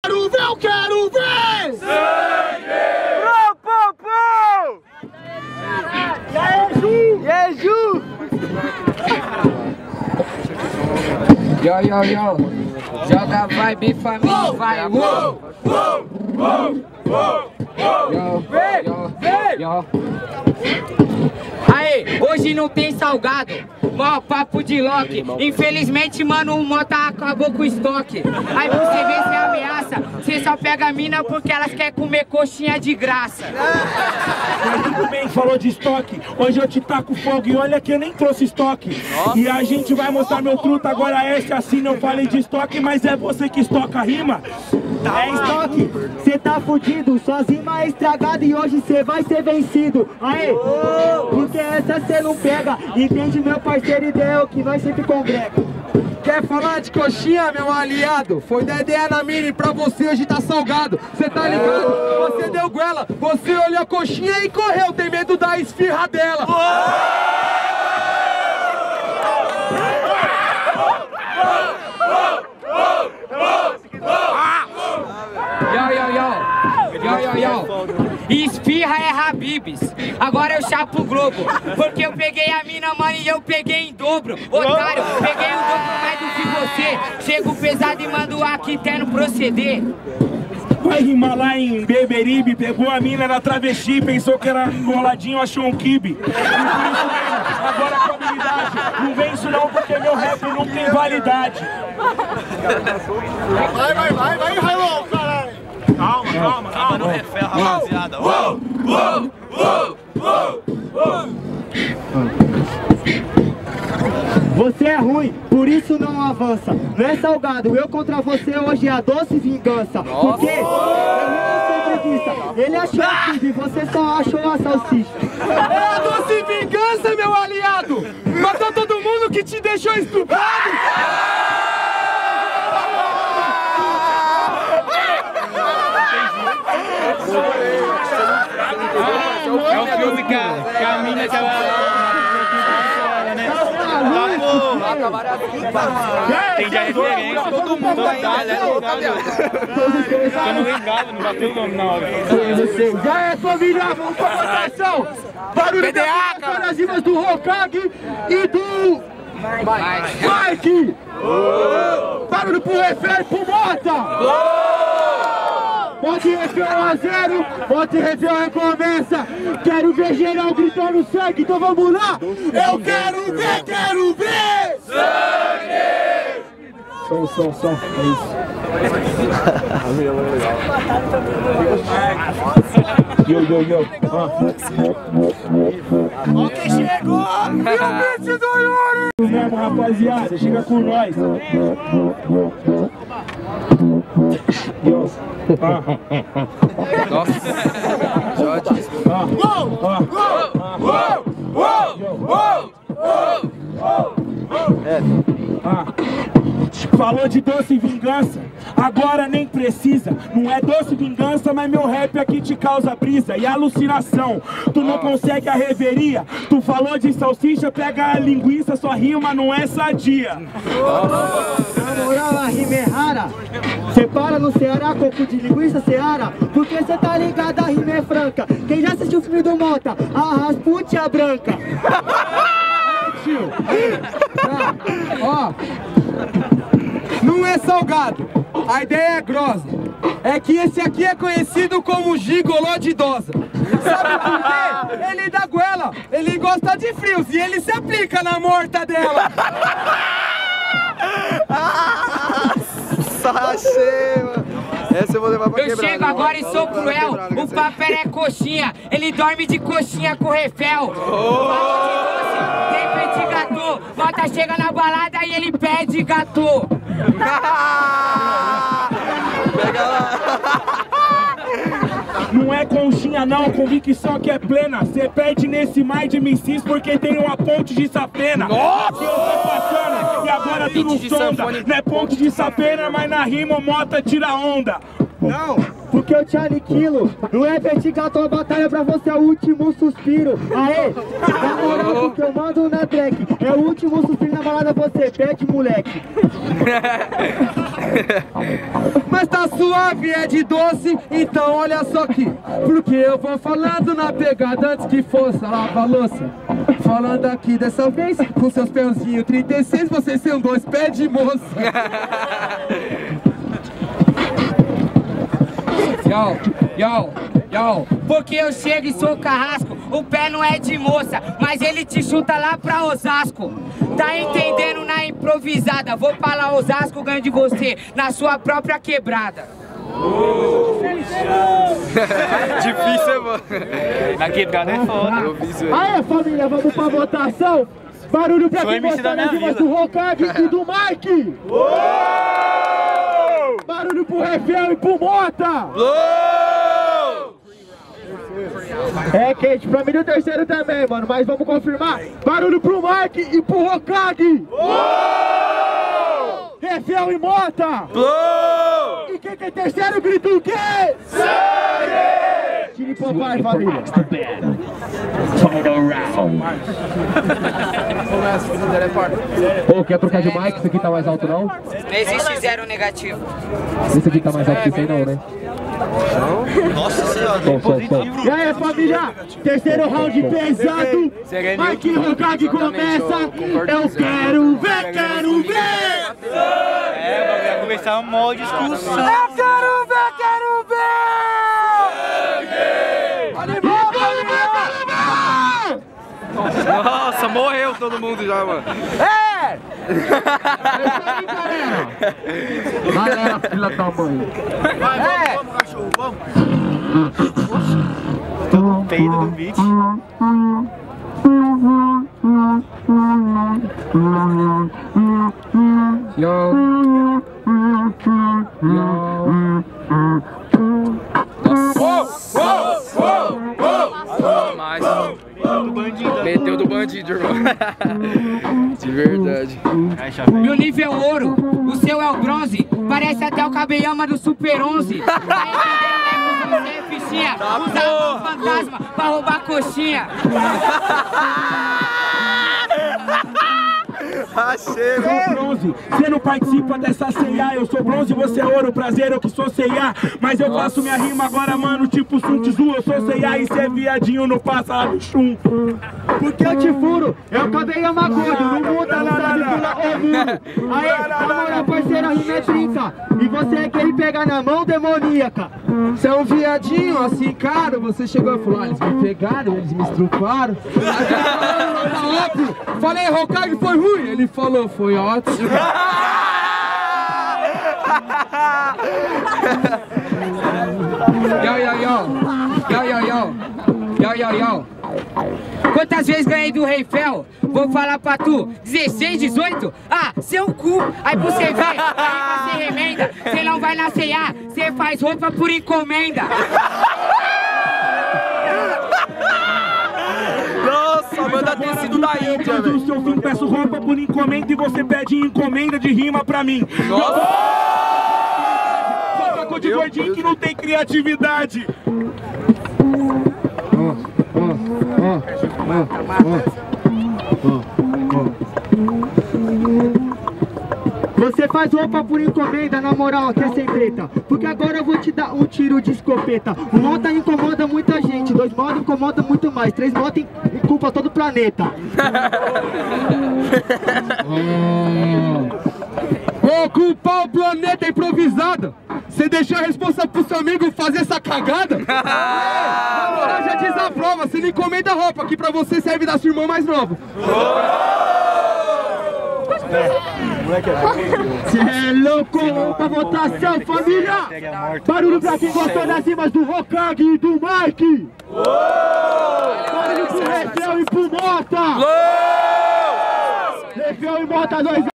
quero ver, eu quero ver! Sangue! E aí, Ju? E aí, Ju? Yo. Joga vibe, família, vai. Yo. Aê, hoje não tem salgado, mó papo de Loki. Infelizmente, mano, o Mota acabou com o estoque. Aí você vê se ameaça, você só pega a mina porque elas querem comer coxinha de graça. Mas tudo bem, falou de estoque. Hoje eu te taco fogo e olha que eu nem trouxe estoque. Nossa. E a gente vai mostrar meu truta. Agora esse assim, não falei de estoque, mas é você que estoca a rima. É estoque, cê tá fudido, suas rimas é estragada e hoje cê vai ser vencido. Aê, porque essa cê não pega, entende meu parceiro ideal que vai sempre congrega. Quer falar de coxinha, meu aliado? Foi Dedé na mini, pra você hoje tá salgado. Cê tá ligado? Você deu goela, você olhou a coxinha e correu, tem medo da esfirra dela. Yo. Esfirra é Habibs, agora eu chapo o Globo. Porque eu peguei a mina, mano, e eu peguei em dobro. Otário, peguei o dobro mais do que você. Chego pesado e mando aqui terno proceder. Vai rimar lá em Beberibe, pegou a mina na travesti, pensou que era enroladinho, achou um kibe. Agora a comunidade, não vem isso não porque meu rap não tem validade. Vai, Railão, caralho! Calma, não refé, rapaziada. Você é ruim, por isso não avança. Não é salgado, eu contra você hoje é a doce vingança. Porque ele achou a kibe, você só achou a salsicha. É a doce vingança, meu aliado! Matou todo mundo que te deixou estuprado! É um filme que a mina que ela... Tem já referência, todo mundo tá não ligado, não bateu o nome na hora. Já é família, vamos pra votação! Barulho das rimas do Hokage e do... Mike! Barulho pro Refé e pro Mota! Pode rever 1-0, pode rever a recomeça. Quero ver geral gritando sangue, então vamos lá! Eu quero ver! Sangue! Som, é isso. Yo. Ó quem chegou! Realmente do Yuri! Mesmo, rapaziada, chega com nós. Falou de doce vingança, agora nem precisa. Não é doce vingança, mas meu rap aqui te causa brisa e alucinação. Tu não consegue a reveria. Tu falou de salsicha, pega a linguiça, sua rima não é sadia. Na moral, a rima é rara. Separa no Ceará, coco de linguiça Ceará. Porque cê tá ligado, a rima é franca. Quem já assistiu o filme do Mota? A Rasputia Branca. Ó, não é salgado, a ideia é grossa. É que esse aqui é conhecido como gigolô de idosa. Sabe por quê? Ele dá goela, ele gosta de frios e ele se aplica na mortadela. Achei, mano. Essa eu vou levar pra quebrar. Eu chego agora e sou cruel, o papel é coxinha, ele dorme de coxinha com refel. Tem petit gâteau, Mota chega na balada e ele pede gâteau. Pega lá. Não é conchinha não, convicção que é plena. Cê perde nesse mais de MCs porque tem uma ponte de sapena. Nossa! Eu tô passando e agora tu não sonda. Não é ponte de sapena, mas na rima o Mota tira onda. Não, porque eu te aniquilo. Não é vertical, tua batalha pra você é o último suspiro. Aê, na moral, o que eu mando na track é o último suspiro na balada, você pede, moleque. Mas tá suave, é de doce, então olha só aqui. Porque eu vou falando na pegada antes que fosse lavar a louça. Falando aqui dessa vez, com seus pãozinhos 36, vocês são 2 pés de moça. Yo, porque eu chego e sou carrasco, o pé não é de moça, mas ele te chuta lá pra Osasco. Tá entendendo na improvisada, vou pra lá Osasco, ganho de você, na sua própria quebrada. Difícil, mano. Na quebrada é foda. Aê, família, vamos pra votação. Barulho pra quem gostou das rimas do Hokage e do Mike. Barulho pro Refel e pro Mota. É quente, pra mim no terceiro também, mano, mas vamos confirmar. Barulho pro Mike e pro Hokage. Refel e Mota. E quem tem terceiro grita o quê? Sangue! Tire Popeye, família. Ô, quer trocar de mic? Esse aqui tá mais alto não? Não existe zero negativo. Esse aqui tá mais alto que esse aí não, né? Nossa senhora. E aí, família? Terceiro round pesado. Mike e Hokage começa. Eu quero ver, quero ver. Vai começar uma maior discussão. Eu quero ver, quero ver. Animal, animal. Nossa, morreu todo mundo já, mano. É! Galera, filha da mãe. Vamos, cachorro, vamos. Peido do beat. Mas meteu do bandido, irmão. De verdade. Meu nível ouro, o seu é o bronze. Parece até o Kabeyama do Super 11. Tá entendendo, né? Você é fichinha. Usa um fantasma pra roubar coxinha. Achei, Eu sou bronze, você não participa dessa C&A. Eu sou bronze, você é ouro, prazer, eu que sou C&A. Mas eu faço minha rima agora, mano, tipo Sun Tzu. Eu sou C&A e cê é viadinho no passado, chum. Porque eu te furo, eu cadei a magulho, não muda, não sabe pular o muro. Aí, na moral, parceira, rima é trinca. E você é quem pega na mão demoníaca. Você é um viadinho assim, cara. Você chegou e falou, eles me pegaram, eles me estruparam. Tá óbvio. Falei, Hokage foi ruim. Ele falou, foi ótimo. Yo. Quantas vezes ganhei do Refel? Vou falar pra tu, 16, 18? Ah, seu cu! Aí você vê, aí você remenda. Você não vai na C&A, você faz roupa por encomenda. Nossa, manda ter sido da Índia, velho. O seu fim, peço roupa por encomenda e você pede encomenda de rima pra mim. Nossa! Só sacou de gordinho que não tem criatividade. Você faz roupa por encomenda, na moral, aqui é sem treta. Porque agora eu vou te dar um tiro de escopeta. Um moto incomoda muita gente, 2 motos incomoda muito mais, 3 motos culpa todo o planeta. Vou culpar o planeta improvisado. Você deixou a responsa pro seu amigo fazer essa cagada? Na moral, já diz a prova, você não encomenda roupa, que pra você serve da sua irmã mais nova. Cê é louco, pra votação, família! Barulho pra quem gostou das rimas do Hokage e do Mike! Barulho pro Refel e pro Mota! Refel e Mota, 2